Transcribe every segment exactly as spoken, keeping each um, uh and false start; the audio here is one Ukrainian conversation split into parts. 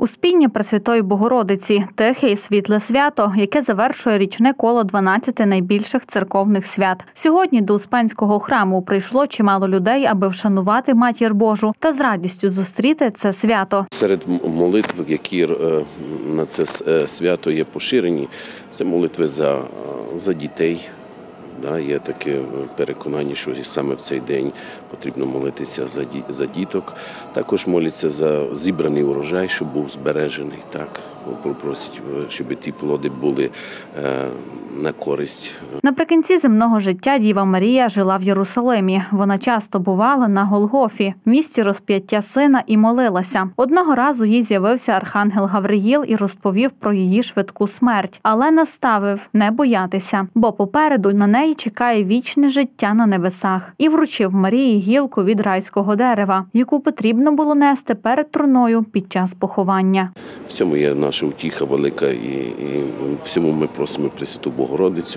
Успіння Пресвятої Богородиці – тихе і світле свято, яке завершує річне коло дванадцяти найбільших церковних свят. Сьогодні до Успенського храму прийшло чимало людей, аби вшанувати Матір Божу та з радістю зустріти це свято. Серед молитв, які на це свято є поширені, це молитви за, за дітей. Да, є таке переконання, що саме в цей день потрібно молитися за, ді, за діток. Також моляться за зібраний урожай, щоб був збережений. Так, просять, щоб ті плоди були е, на користь. Наприкінці земного життя Діва Марія жила в Єрусалимі. Вона часто бувала на Голгофі, місці розп'яття сина, і молилася. Одного разу їй з'явився архангел Гавриїл і розповів про її швидку смерть, але наставив не боятися, бо попереду на неї чекає вічне життя на небесах. І вручив Марії гілку від райського дерева, яку потрібно було нести перед троною під час поховання. В цьому є наша утіха велика, і, і всьому ми просимо Пресвяту Богородицю,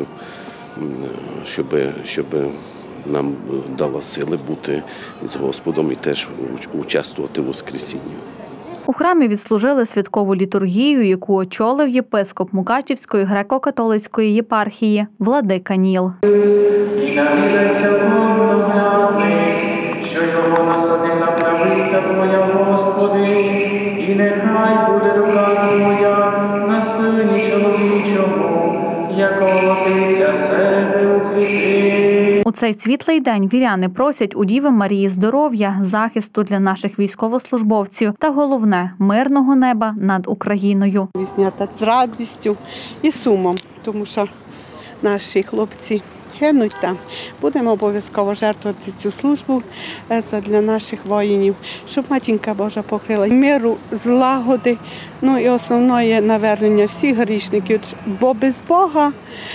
щоб, щоб нам дала сили бути з Господом і теж участвувати у Воскресінні. У храмі відслужили святкову літургію, яку очолив єпископ Мукачівської греко-католицької єпархії владика Ніл. І навідається повноглядний, що його насадила правиця Твоя, Господи, і нехай буде рука Твоя на сині чоловічому, якого Ти для себе укріпив. У цей світлий день віряни просять у Діви Марії здоров'я, захисту для наших військовослужбовців та, головне, мирного неба над Україною. Віснята з радістю і сумом, тому що наші хлопці гинуть там. Будемо обов'язково жертвувати цю службу для наших воїнів, щоб Матінка Божа покрила миру, злагоди, ну і основне навернення всіх грішників, бо без Бога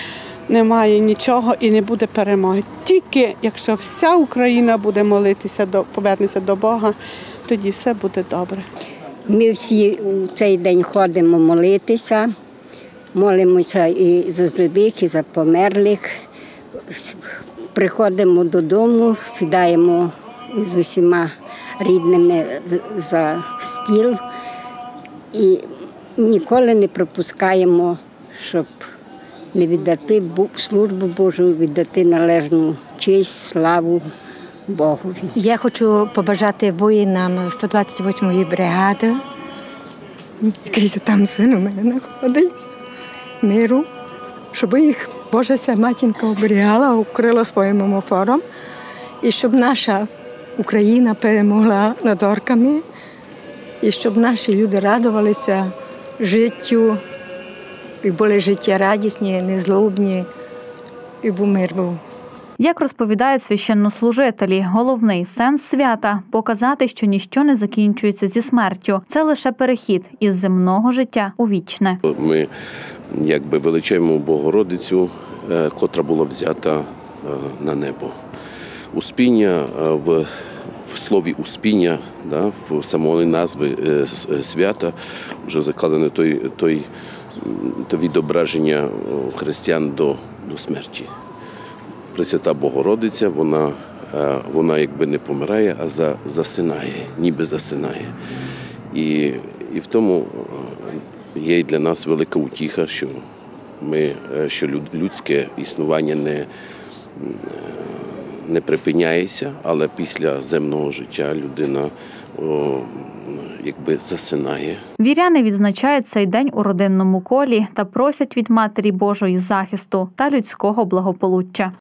немає нічого і не буде перемоги. Тільки якщо вся Україна буде молитися, повернеться до Бога, тоді все буде добре. Ми всі у цей день ходимо молитися, молимося і за живих, і за померлих. Приходимо додому, сідаємо з усіма рідними за стіл і ніколи не пропускаємо, щоб не віддати службу Божу, віддати належну честь, славу Богу. Я хочу побажати воїнам сто двадцять восьмої бригади, який там син у мене знаходить, миру, щоб їх Божа ця матінка оберігала, укрила своїм омофором, і щоб наша Україна перемогла над орками, і щоб наші люди радувалися життю, і були життєрадісні, незлобні, і був мир був. Як розповідають священнослужителі, головний сенс свята – показати, що ніщо не закінчується зі смертю. Це лише перехід із земного життя у вічне. Ми якби величаємо Богородицю, котра була взята на небо. Успіння в В слові «успіння», да, в самої назви свята вже закладено той, той, той відображення християн до, до смерті. Пресвята Богородиця, вона, вона якби не помирає, а за, засинає, ніби засинає. І, і в тому є для нас велика утіха, що, ми, що людське існування не не припиняється, але після земного життя людина о, якби засинає. Віряни відзначають цей день у родинному колі та просять від Матері Божої захисту та людського благополуччя.